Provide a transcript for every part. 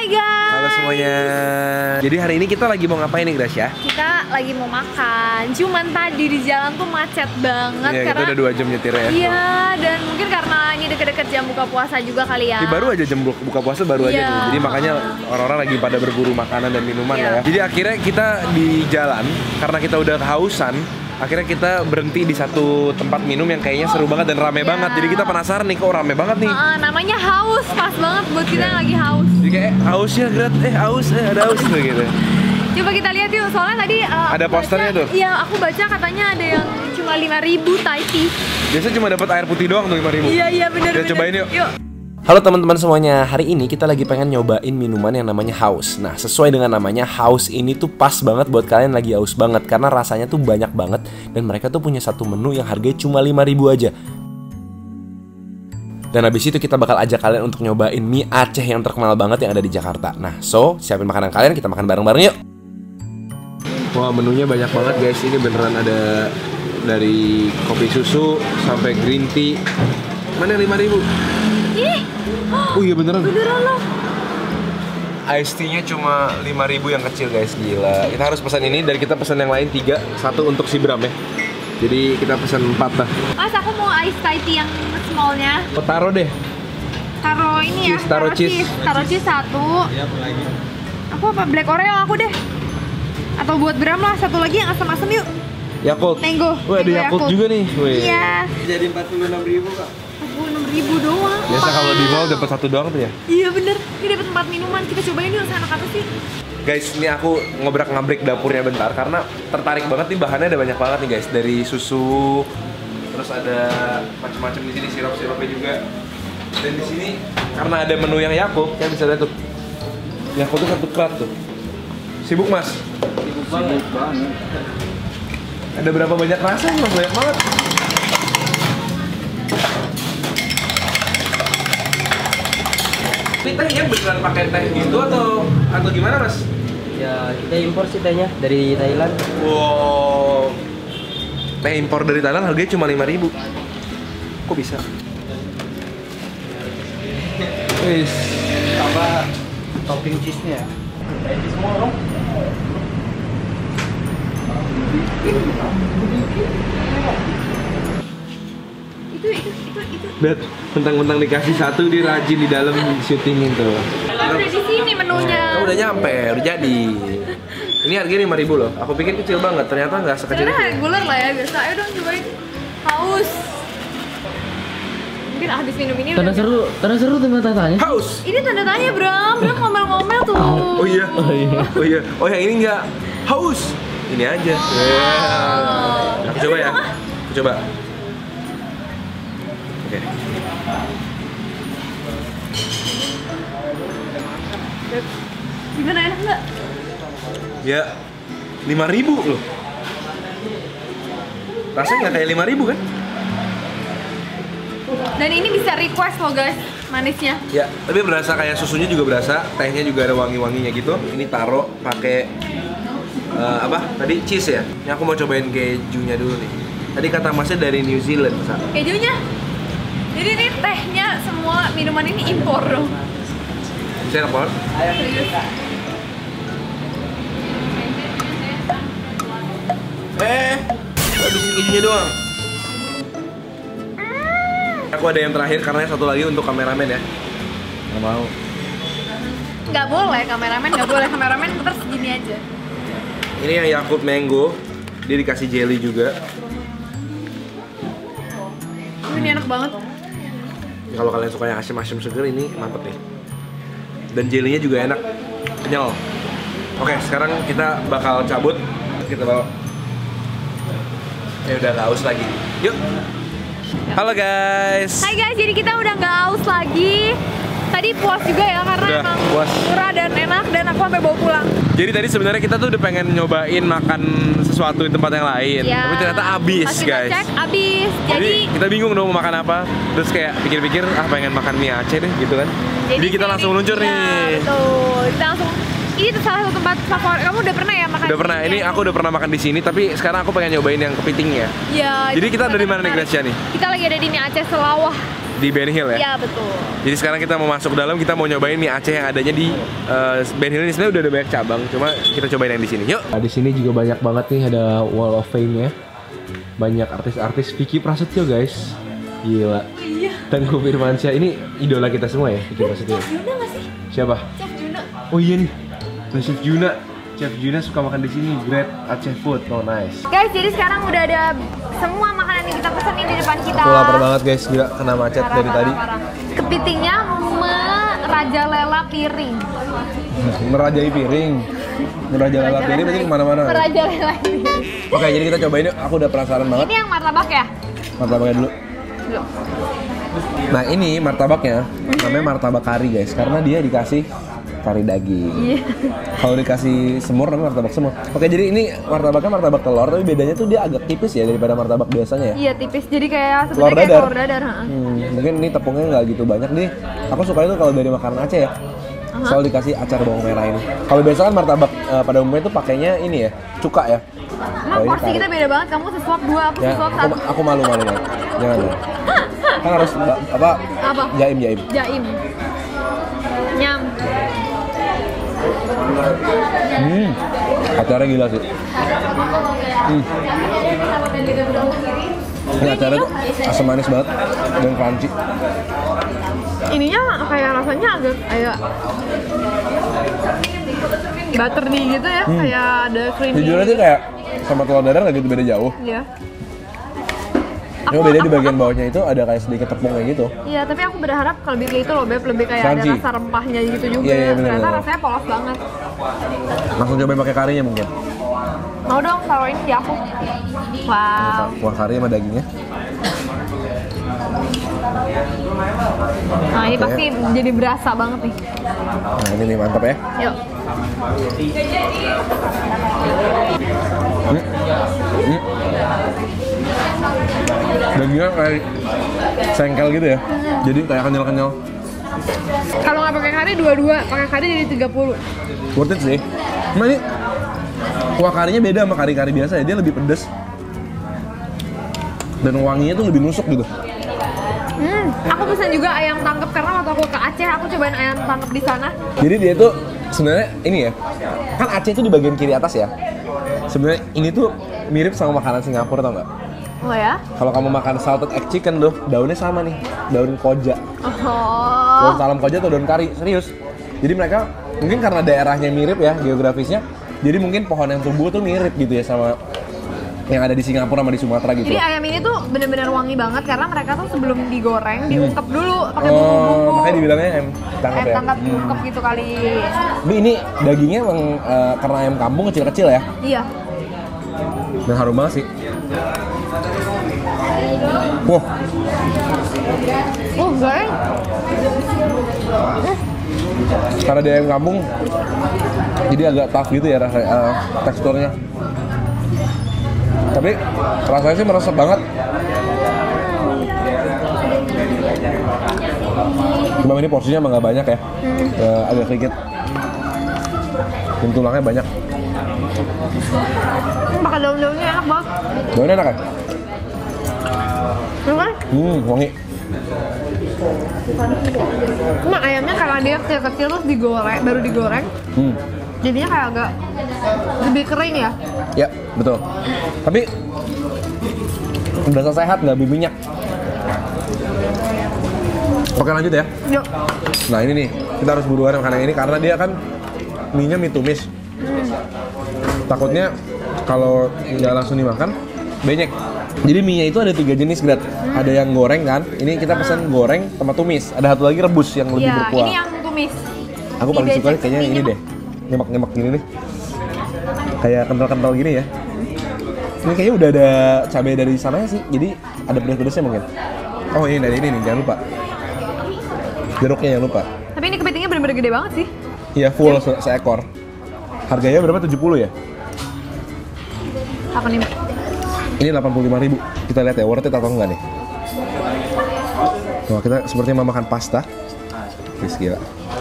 Hai guys. Halo semuanya. Jadi hari ini kita lagi mau ngapain nih Gracia? Kita lagi mau makan. Cuman tadi di jalan tuh macet banget Iya, karena kita udah 2 jam nyetir ya. Iya, dan mungkin karena ini deket-deket jam buka puasa juga kali ya. Ini baru aja jam buka puasa baru aja Iya. nih. Jadi makanya orang-orang lagi pada berburu makanan dan minuman Iya. lah ya. Jadi akhirnya kita di jalan karena kita udah kehausan. Akhirnya kita berhenti di satu tempat minum yang kayaknya seru banget dan rame Iya. banget. Jadi kita penasaran nih, kok rame banget nih. Namanya haus, pas banget buat kita yang lagi haus. Jadi kayak haus ya, haus, ada haus tuh gitu. Coba kita lihat yuk, soalnya tadi Ada aku posternya baca- tuh? Iya, aku baca katanya ada yang cuma 5.000 Thai tea. Biasanya cuma dapat air putih doang tuh 5.000. Iya bener. Kita cobain yuk. Yuk. Halo teman-teman semuanya, hari ini kita lagi pengen nyobain minuman yang namanya haus. Nah, sesuai dengan namanya, haus ini tuh pas banget buat kalian lagi haus banget karena rasanya tuh banyak banget dan mereka tuh punya satu menu yang harganya cuma 5.000 aja. Dan habis itu kita bakal ajak kalian untuk nyobain mie Aceh yang terkenal banget yang ada di Jakarta. Nah, so siapin makanan kalian, kita makan bareng-bareng yuk. Wah, menunya banyak banget guys. Ini beneran ada dari kopi susu sampai green tea. Mana 5.000? Ih, Oh iya beneran. beneran loh. Ice tea-nya cuma 5.000 yang kecil guys, gila. Kita harus pesan ini dan kita pesan yang lain 3, 1 untuk si Bram ya. Jadi kita pesan 4 lah. Mas, aku mau ice Thai tea yang smallnya. Oh, taruh deh. Taruh ini ya. Cheese, taruh cheese. Taruh cheese 1. Iya, apa lagi? Aku apa? Black Oreo aku deh. Atau buat Bram lah, satu lagi yang asam-asam yuk. Yakult. Mango. Wah, ada Mango Yakult juga nih. Wih. Iya. Jadi 46.000 kak. 46.000 doang. Biasa kalau di mall dapat 1 doang tuh ya. Iya bener. Ini dapat 4 minuman. Kita cobain yuk, enak apa sih? Guys, ini aku ngobrak-ngabrik dapurnya bentar karena tertarik banget nih, bahannya ada banyak banget nih guys. Dari susu, terus ada macam-macam di sini, sirup-sirupnya juga. Dan di sini karena ada menu yang Yakult, kalian bisa lihat tuh. Yakult tuh satu kerat tuh. Sibuk mas? Sibuk banget. Ada berapa banyak rasa? Banyak banget. Ini tehnya beneran pakai teh gitu atau gimana mas? Ya kita impor sih tehnya dari Thailand. Wow. Teh impor dari Thailand harganya cuma 5.000. Kok bisa? Wis. Apa topping cheese-nya? Cheese semua dong. Itu. Lihat, mentang-mentang dikasih 1 dia rajin di dalam syutingin tuh. Udah di sini menunya. Oh, udah nyampe, udah jadi. Ini harganya 5.000 loh. Aku pikir kecil banget, ternyata nggak sekecil Sebenarnya itu. reguler lah ya biasa. Ayo dong cobain. Haus. Mungkin habis minum ini Tanda seru tanya. Haus. Ini tanda tanya Bram ngomel-ngomel tuh. Oh iya. Oh iya. Oh yang ini nggak haus. Ini aja. Yeah. Aku coba ya. Aku coba. Oke. Gimana, enak nggak? Ya 5.000 loh. Rasanya nggak kayak 5.000 kan? Dan ini bisa request loh guys, manisnya. Ya, tapi berasa kayak susunya juga berasa, tehnya juga ada wangi-wanginya gitu. Ini taruh pakai apa? Tadi cheese ya. Ini aku mau cobain kejunya dulu nih. Tadi kata masnya dari New Zealand, Sa. Kejunya. Jadi ini tehnya semua minuman ini impor dong. Bisa enak banget. Serius. Habisin kejunya doang. Aku ada yang terakhir karena yang satu lagi untuk kameramen ya. Nggak mau. Nggak boleh kameramen terus segini aja. Ini yang Yakult Mango. Dia dikasih jelly juga. Ini enak banget. Kalau kalian suka yang asam-asam seger, ini mantep nih. Dan jelinya juga enak, kenyal. Oke, sekarang kita bakal cabut. Kita bawa. Ya udah nggak haus lagi. Yuk. Halo guys. Hai guys, jadi kita udah nggak haus lagi. Tadi puas juga ya karena Udah, emang puas. murah dan enak dan aku sampai bawa pulang. Jadi tadi sebenarnya kita tuh udah pengen nyobain makan sesuatu di tempat yang lain, Ya, tapi ternyata habis pas kita guys. cek habis. Jadi kita bingung dong mau makan apa. Terus kayak pikir-pikir pengen makan mie Aceh deh gitu kan. Jadi kita langsung luncur ya, nih. Betul. Kita langsung. Ini tuh salah satu tempat favorit. Kamu udah pernah ya makan? Udah pernah. Ini aku udah pernah makan di sini, tapi sekarang aku pengen nyobain yang kepitingnya. Ya. Jadi kita dari mana nih Gracia nih? Kita lagi ada di Mie Aceh Selawah. di Ben Hill ya? Iya, betul. Jadi sekarang kita mau masuk dalam, kita mau nyobain mie Aceh yang adanya di Ben Hill ini. Sebenarnya udah ada banyak cabang, cuma kita cobain yang di sini. Yuk. Nah, di sini juga banyak banget nih, ada Wall of Fame-nya. Banyak artis-artis. Vicky Prasetyo guys. Gila. Iya. Tengku Firmansyah ini idola kita semua ya, Vicky Prasetyo. Chef Juna nggak sih? Siapa? Chef Juna. Oh iya nih. Chef Juna. Chef Juna suka makan di sini, Great Aceh Food. Oh nice. Guys, jadi sekarang udah ada semua makanan yang kita pesan di depan kita. Aku lapar banget guys, gila kena macet dari tadi. Parah. Kepitingnya merajalela piring. Merajai piring. Merajalela piring berarti kemana-mana. Merajalela piring. Oke, jadi kita cobain yuk. Aku udah penasaran banget. Ini yang martabak ya? Martabaknya dulu. Belum. Nah ini martabaknya, namanya martabak kari guys, karena dia dikasih kari daging. Iya. Kalau dikasih semur namanya martabak semur. Oke, jadi ini martabaknya martabak telur, tapi bedanya tuh dia agak tipis ya daripada martabak biasanya ya. Iya, tipis. Jadi kayak Telur sebenarnya kayak dadar. telur dadar. Mungkin ini tepungnya nggak gitu banyak nih. Aku suka itu kalau dari makanan Aceh ya. Selalu dikasih acar bawang merah ini. Kalau biasa kan martabak pada umumnya itu pakainya ini ya, cuka ya. Emang porsi kita beda banget. Kamu sesuap 2, aku Ya, sesuap 1. aku malu. Jangan. Kan harus apa? Apa? Jaim. Jaim. Nyam. Acaranya gila sih. Ini acaranya tuh asam manis banget dan crunchy. Ininya kayak rasanya agak kayak buttery gitu ya, kayak ada creamy. Jujur aja kayak sama telur dadar nggak gitu beda jauh. Iya. Cuma beda di bagian bawahnya itu ada kayak sedikit tepungnya gitu. Iya, tapi aku berharap kalau lebih kayak itu loh, Beb, lebih kayak Crunchy. ada rasa rempahnya gitu juga. Iya, bener, Ternyata bener. rasanya polos banget. Langsung cobain pakai karinya mungkin. Mau dong taruhin di aku. Wow. Kuah kari sama dagingnya. Nah, ini pasti jadi berasa banget nih. Nah ini nih mantap ya. Yuk. Dagingnya kayak sengkel gitu ya. Jadi kayak kenyal-kenyal. Kalau nggak pakai kari 22, pakai kari jadi 30. Worth it sih. Cuma ini kuah karinya beda sama kari-kari biasa ya. Dia lebih pedes. Dan wanginya tuh lebih nusuk gitu. Aku pesan juga ayam tangkep karena waktu aku ke Aceh aku cobain ayam tangkep di sana. Jadi dia tuh sebenarnya ini ya. Kan Aceh itu di bagian kiri atas ya. Sebenarnya ini tuh mirip sama makanan Singapura tau nggak? Oh ya? Kalau kamu makan salted egg chicken tuh, daunnya sama nih, daun koja. Oh. Daun salam koja atau daun kari, serius. Jadi mereka mungkin karena daerahnya mirip ya, geografisnya. Jadi mungkin pohon yang tumbuh tuh mirip gitu ya sama yang ada di Singapura sama di Sumatera gitu. Jadi ayam ini tuh bener-bener wangi banget karena mereka tuh sebelum digoreng diungkep dulu pakai bumbu-bumbu. Makanya dibilangnya ayam tangkap Ayam ya. tangkap diungkep gitu kali. Tapi ini dagingnya emang karena ayam kampung kecil-kecil ya. Iya. Dan harum banget sih. Wah, Oh, goreng. karena dia ayam kampung, jadi agak tough gitu ya rasa teksturnya. Tapi rasanya sih meresap banget. Cuma ini porsinya emang nggak banyak ya, agak sedikit. Dan tulangnya banyak. Pakai daun-daunnya enak banget. Daunnya enak kan? Enak kan? Wangi. Cuma ayamnya karena dia kecil-kecil terus digoreng, baru digoreng. Jadinya kayak agak lebih kering ya. Ya, betul. Tapi berasa sehat, nggak berminyak. Oke lanjut ya. Yuk. Nah ini nih, kita harus buruan makan yang ini karena dia kan mie-nya mie tumis. Takutnya kalau nggak langsung dimakan, benyek. Jadi mie-nya itu ada 3 jenis, Grat. Ada yang goreng kan, ini kita pesan goreng sama tumis. Ada satu lagi rebus yang lebih Iya, berkuah. ini yang tumis. Aku paling suka kayaknya yang ini deh. Nyemak-nyemak gini nih. Kayak kental-kental gini ya. Ini kayaknya udah ada cabai dari sananya sih, jadi ada pedas-pedasnya mungkin. Oh ini dari ini nih, jangan lupa. Jeruknya jangan lupa. Tapi ini kepitingnya bener-bener gede banget sih. Iya full seekor. Harganya berapa? 70 ya? Apa nih, Mbak? Ini 85.000. Kita lihat ya, worth it atau enggak nih. Wah, kita sepertinya mau makan pasta. Wis gila.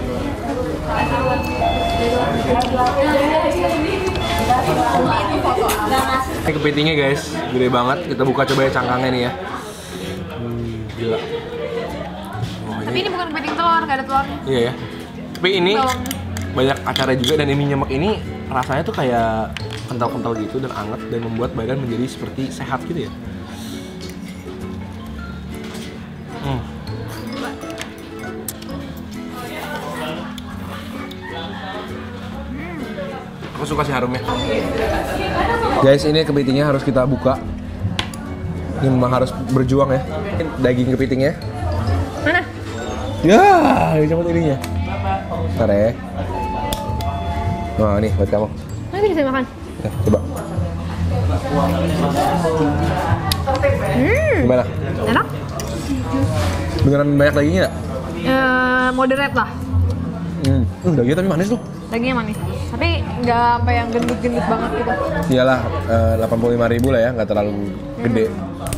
Ini kepitingnya guys, gede banget. Kita buka coba ya cangkangnya nih ya. Gila. Tapi ini bukan kepiting telur, nggak ada telurnya. Iya ya. Tapi ini Bawang. banyak acaranya juga, dan mie nyemek ini rasanya tuh kayak kental-kental gitu dan anget dan membuat badan menjadi seperti sehat gitu ya. Aku suka sih harumnya. Guys, ini kepitingnya harus kita buka. Ini memang harus berjuang ya. Daging kepitingnya. Mana? Ya, ini cepet ininya. Ntar ya. Wah, nih buat kamu. Nanti bisa makan. Ya, coba. Gimana? Enak? Beneran banyak dagingnya nggak? Moderate lah. Dagingnya tapi manis tuh. Dagingnya manis. Tapi nggak sampai yang gendut-gendut banget gitu. Iyalah, 85.000 lah ya, nggak terlalu gede.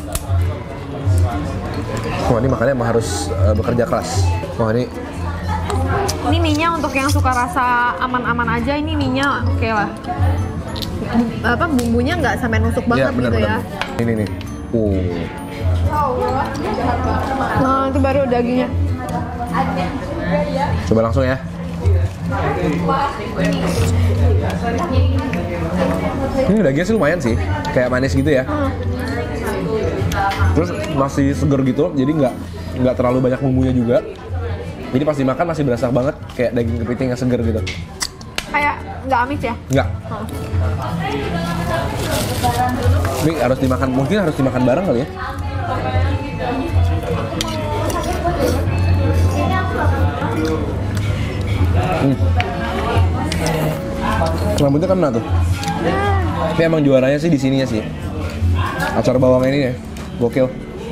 Wah, ini makannya emang harus bekerja keras. Wah, ini Ini mie-nya untuk yang suka rasa aman-aman aja, ini mie-nya oke lah. Bumbunya nggak sampai nusuk banget bener, gitu bener. ya. Ini nih. Nah, itu baru dagingnya. Coba langsung ya. Ini dagingnya sih lumayan sih, kayak manis gitu ya. Terus masih seger gitu, jadi nggak terlalu banyak bumbunya juga. Jadi pas dimakan masih berasa banget kayak daging kepiting yang seger gitu. Kayak nggak amis ya? Nggak. Ini harus dimakan, mungkin harus dimakan bareng kali ya. Rambutnya kena tuh. Tapi emang juaranya sih di sininya sih. Acar bawang ini ya, gokil.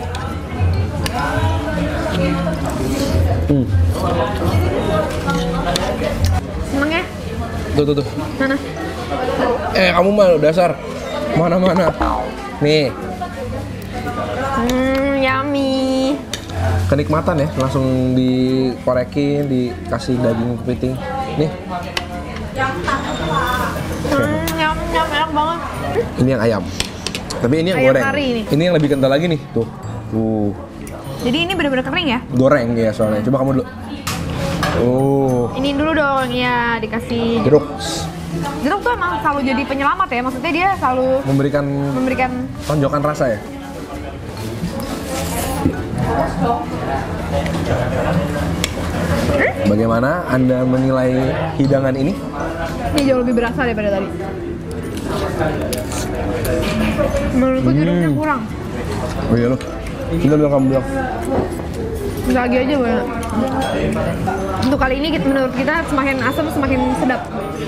Seneng ya? Tuh. Mana? Kamu mah dasar. Mana-mana. Nih, Yummy. kenikmatan ya, langsung dikorekin, dikasih daging kepiting. Nih. Yum, enak banget. Ini yang ayam. Tapi ini yang Ayam goreng. kari ini. Yang lebih kental lagi nih, tuh. Jadi ini benar-benar kering ya? Goreng ya soalnya. Coba kamu dulu. Ini dulu dong, ya dikasih Jeruk. jeruk tuh emang selalu jadi penyelamat ya, maksudnya dia selalu memberikan tonjokan rasa ya. Bagaimana Anda menilai hidangan ini? ini jauh lebih berasa daripada tadi. Menurutku jeruknya kurang. Oh iya loh. Kamu bilang. Lagi aja banyak. Untuk kali ini menurut kita semakin asam semakin sedap.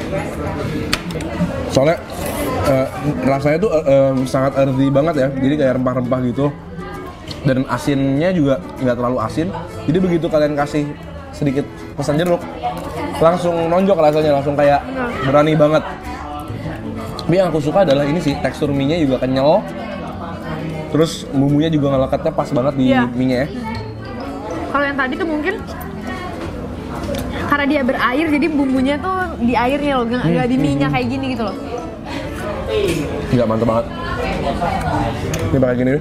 Soalnya rasanya tuh sangat earthy banget ya. Jadi kayak rempah-rempah gitu. Dan asinnya juga nggak terlalu asin. Jadi begitu kalian kasih sedikit pesan jeruk, langsung nonjok rasanya, langsung kayak berani banget. Tapi yang aku suka adalah ini sih, tekstur mie-nya juga kenyal. Terus bumbunya juga ngelekatnya pas banget di mie-nya ya. Kalau yang tadi tuh mungkin karena dia berair, jadi bumbunya tuh di airnya loh, nggak di mie-nya kayak gini gitu loh. Nggak, mantep banget. Ini pakai gini deh.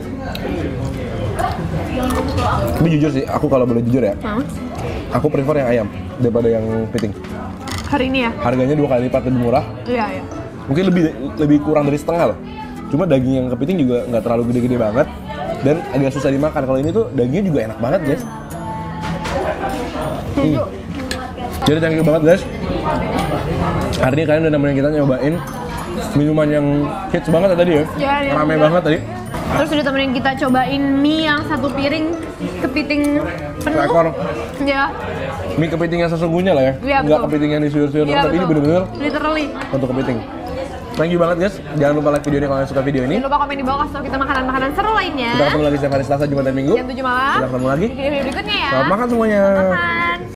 Tapi jujur sih, aku kalau boleh jujur ya, aku prefer yang ayam daripada yang kepiting. Hari ini ya? Harganya 2 kali lipat lebih murah. Iya. Mungkin lebih kurang dari setengah loh. Cuma daging yang kepiting juga nggak terlalu gede-gede banget dan agak susah dimakan. Kalau ini tuh dagingnya juga enak banget guys. Jadi thank you banget guys. Hari ini kalian udah nemenin kita nyobain minuman yang hits banget ya tadi ya. Iya. Rame banget tadi. Terus udah temenin kita cobain mie yang satu piring kepiting penuh. Seekor. Ya. Mie kepiting yang sesungguhnya lah ya. Iya, Nggak betul. kepiting yang disuyur-suyur, Iya, tapi ini betul. bener-bener Literally. untuk kepiting. Thank you banget guys. Jangan lupa like video ini kalau kalian suka video ini. Jangan lupa komen di bawah kasih tau kita makanan-makanan seru lainnya. Kita ketemu lagi setiap hari Selasa, Jumat, dan Minggu. Jam 7 malam. Kita ketemu lagi. Di video berikutnya ya. Selamat makan semuanya. Makan.